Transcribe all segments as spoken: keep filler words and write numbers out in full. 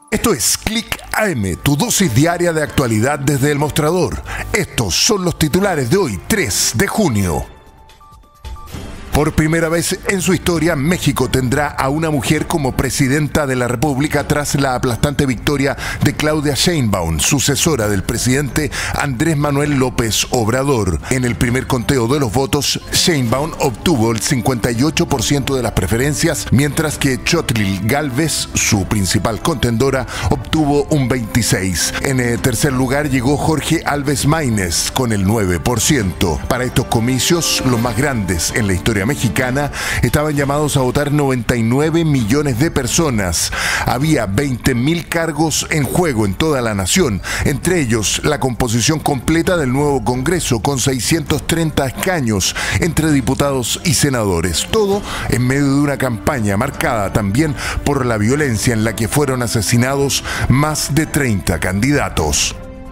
Esto es Click A M, tu dosis diaria de actualidad desde el mostrador. Estos son los titulares de hoy, tres de junio. Por primera vez en su historia, México tendrá a una mujer como presidenta de la República tras la aplastante victoria de Claudia Sheinbaum, sucesora del presidente Andrés Manuel López Obrador. En el primer conteo de los votos, Sheinbaum obtuvo el cincuenta y ocho por ciento de las preferencias, mientras que Xochitl Gálvez, su principal contendora, obtuvo un veintiséis por ciento. En el tercer lugar llegó Jorge Alves Maínez con el nueve por ciento. Para estos comicios, los más grandes en la historia mexicana, estaban llamados a votar noventa y nueve millones de personas. Había veinte mil cargos en juego en toda la nación, entre ellos la composición completa del nuevo Congreso con seiscientos treinta escaños entre diputados y senadores. Todo en medio de una campaña marcada también por la violencia en la que fueron asesinados más de treinta candidatos.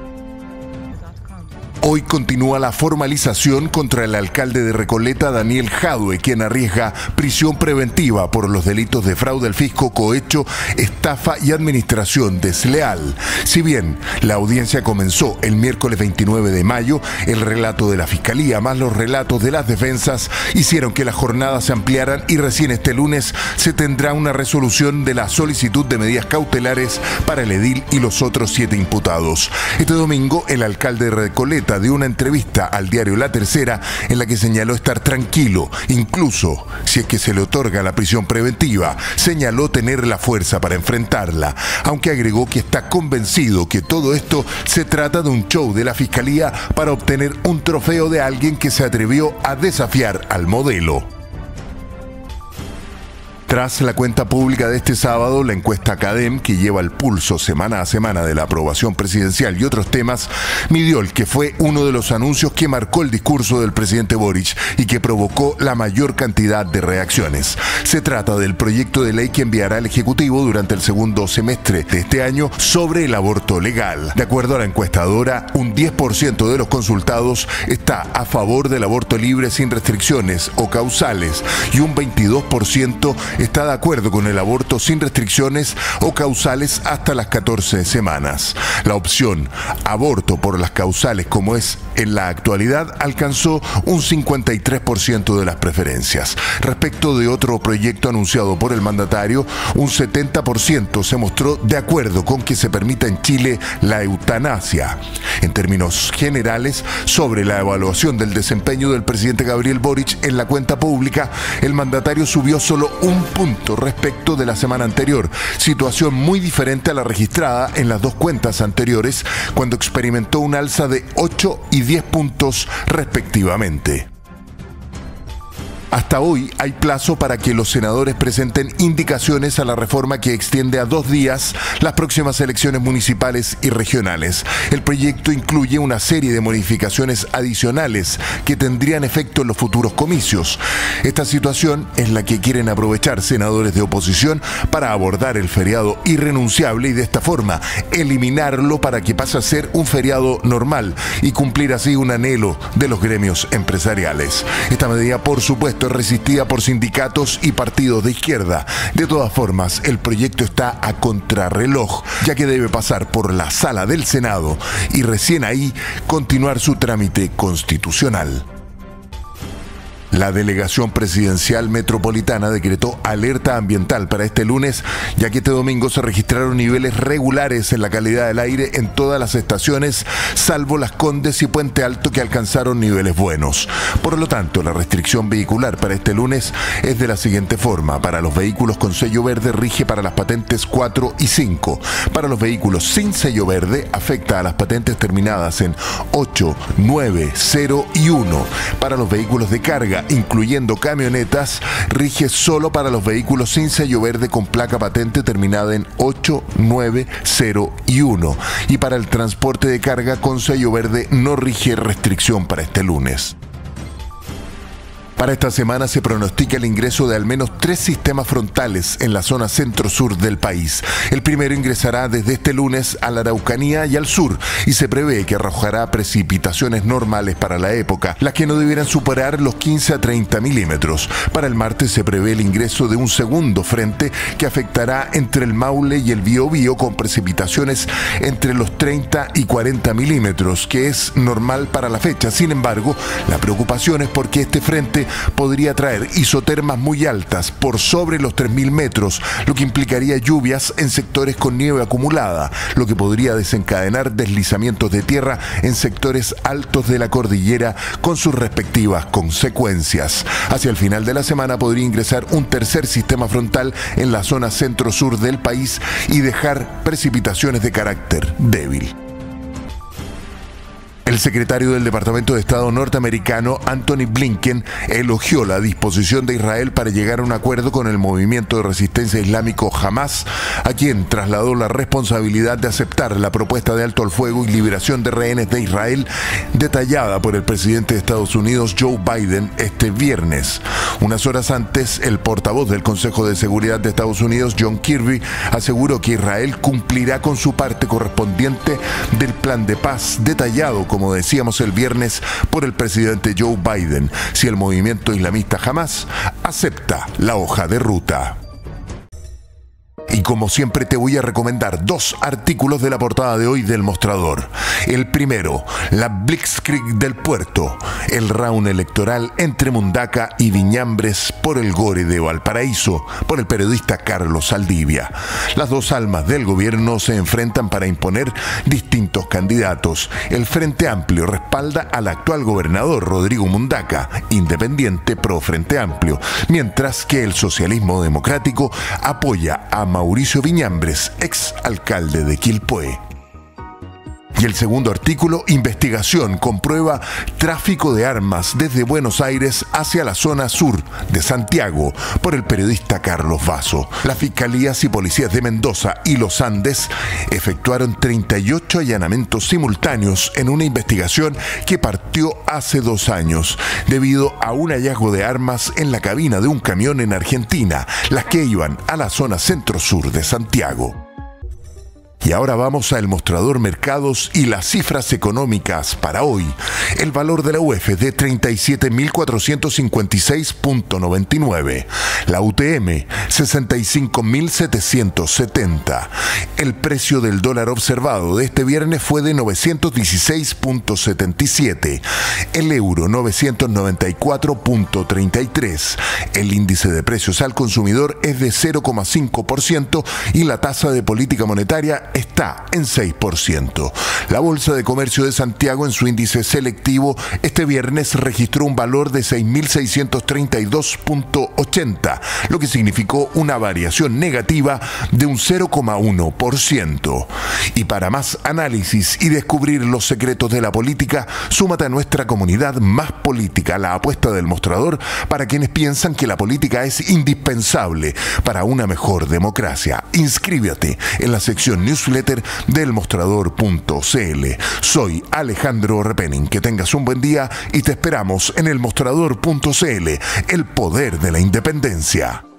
Hoy continúa la formalización contra el alcalde de Recoleta, Daniel Jadue, quien arriesga prisión preventiva por los delitos de fraude al fisco, cohecho, estafa y administración desleal. Si bien la audiencia comenzó el miércoles veintinueve de mayo, el relato de la Fiscalía más los relatos de las defensas hicieron que las jornadas se ampliaran y recién este lunes se tendrá una resolución de la solicitud de medidas cautelares para el edil y los otros siete imputados. Este domingo, el alcalde de Recoleta dio una entrevista al diario La Tercera en la que señaló estar tranquilo, incluso si es que se le otorga la prisión preventiva. Señaló tener la fuerza para enfrentarla, aunque agregó que está convencido que todo esto se trata de un show de la Fiscalía para obtener un trofeo de alguien que se atrevió a desafiar al modelo. Tras la cuenta pública de este sábado, la encuesta CADEM, que lleva el pulso semana a semana de la aprobación presidencial y otros temas, midió el que fue uno de los anuncios que marcó el discurso del presidente Boric y que provocó la mayor cantidad de reacciones. Se trata del proyecto de ley que enviará el Ejecutivo durante el segundo semestre de este año sobre el aborto legal. De acuerdo a la encuestadora, un diez por ciento de los consultados está a favor del aborto libre sin restricciones o causales y un veintidós por ciento está de acuerdo con el aborto sin restricciones o causales hasta las catorce semanas. La opción aborto por las causales, como es en la actualidad, alcanzó un cincuenta y tres por ciento de las preferencias. Respecto de otro proyecto anunciado por el mandatario, un setenta por ciento se mostró de acuerdo con que se permita en Chile la eutanasia. En términos generales, sobre la evaluación del desempeño del presidente Gabriel Boric en la cuenta pública, el mandatario subió solo un punto respecto de la semana anterior, situación muy diferente a la registrada en las dos cuentas anteriores, cuando experimentó un alza de ocho y diez puntos respectivamente. Hasta hoy hay plazo para que los senadores presenten indicaciones a la reforma que extiende a dos días las próximas elecciones municipales y regionales. El proyecto incluye una serie de modificaciones adicionales que tendrían efecto en los futuros comicios. Esta situación es la que quieren aprovechar senadores de oposición para abordar el feriado irrenunciable y de esta forma eliminarlo para que pase a ser un feriado normal y cumplir así un anhelo de los gremios empresariales. Esta medida, por supuesto, resistida por sindicatos y partidos de izquierda. De todas formas, el proyecto está a contrarreloj, ya que debe pasar por la sala del Senado y recién ahí continuar su trámite constitucional. La delegación presidencial metropolitana decretó alerta ambiental para este lunes, ya que este domingo se registraron niveles regulares en la calidad del aire en todas las estaciones, salvo Las Condes y Puente Alto, que alcanzaron niveles buenos. Por lo tanto, la restricción vehicular para este lunes es de la siguiente forma. Para los vehículos con sello verde rige para las patentes cuatro y cinco. Para los vehículos sin sello verde afecta a las patentes terminadas en ocho, nueve, cero y uno. Para los vehículos de carga, incluyendo camionetas, rige solo para los vehículos sin sello verde con placa patente terminada en ocho, nueve, cero y uno. Y para el transporte de carga con sello verde no rige restricción para este lunes. Para esta semana se pronostica el ingreso de al menos tres sistemas frontales en la zona centro-sur del país. El primero ingresará desde este lunes a la Araucanía y al sur y se prevé que arrojará precipitaciones normales para la época, las que no debieran superar los quince a treinta milímetros. Para el martes se prevé el ingreso de un segundo frente que afectará entre el Maule y el Biobío con precipitaciones entre los treinta y cuarenta milímetros, que es normal para la fecha. Sin embargo, la preocupación es porque este frente podría traer isotermas muy altas por sobre los tres mil metros, lo que implicaría lluvias en sectores con nieve acumulada, lo que podría desencadenar deslizamientos de tierra en sectores altos de la cordillera con sus respectivas consecuencias. Hacia el final de la semana podría ingresar un tercer sistema frontal en la zona centro-sur del país y dejar precipitaciones de carácter débil. El secretario del Departamento de Estado norteamericano, Antony Blinken, elogió la disposición de Israel para llegar a un acuerdo con el movimiento de resistencia islámico Hamas, a quien trasladó la responsabilidad de aceptar la propuesta de alto al fuego y liberación de rehenes de Israel detallada por el presidente de Estados Unidos, Joe Biden, este viernes. Unas horas antes, el portavoz del Consejo de Seguridad de Estados Unidos, John Kirby, aseguró que Israel cumplirá con su parte correspondiente del plan de paz detallado, como decíamos el viernes, por el presidente Joe Biden, si el movimiento islamista Hamas acepta la hoja de ruta. Y como siempre te voy a recomendar dos artículos de la portada de hoy del Mostrador. El primero, la Blitzkrieg del Puerto, el round electoral entre Mundaca y Viñambres por el Gore de Valparaíso, por el periodista Carlos Saldivia. Las dos almas del gobierno se enfrentan para imponer distintos candidatos. El Frente Amplio respalda al actual gobernador Rodrigo Mundaca, independiente pro Frente Amplio, mientras que el socialismo democrático apoya a Mauricio Viñambres, ex alcalde de Quilpué. Y el segundo artículo, investigación comprueba tráfico de armas desde Buenos Aires hacia la zona sur de Santiago, por el periodista Carlos Vaso. Las fiscalías y policías de Mendoza y los Andes efectuaron treinta y ocho allanamientos simultáneos en una investigación que partió hace dos años, debido a un hallazgo de armas en la cabina de un camión en Argentina, las que iban a la zona centro-sur de Santiago. Y ahora vamos al Mostrador Mercados y las cifras económicas para hoy. El valor de la U F es de treinta y siete mil cuatrocientos cincuenta y seis punto noventa y nueve. La U T M, sesenta y cinco mil setecientos setenta. El precio del dólar observado de este viernes fue de novecientos dieciséis punto setenta y siete. El euro, novecientos noventa y cuatro punto treinta y tres. El índice de precios al consumidor es de cero coma cinco por ciento y la tasa de política monetaria está en seis por ciento. La Bolsa de Comercio de Santiago, en su índice selectivo, este viernes registró un valor de seis mil seiscientos treinta y dos punto ochenta, lo que significó una variación negativa de un cero coma uno por ciento. Y para más análisis y descubrir los secretos de la política, súmate a nuestra comunidad Más Política, la apuesta del Mostrador para quienes piensan que la política es indispensable para una mejor democracia. Inscríbete en la sección newsletter del mostrador punto c l. Soy Alejandro Repening. Que tengas un buen día y te esperamos en el mostrador punto c l, el poder de la independencia.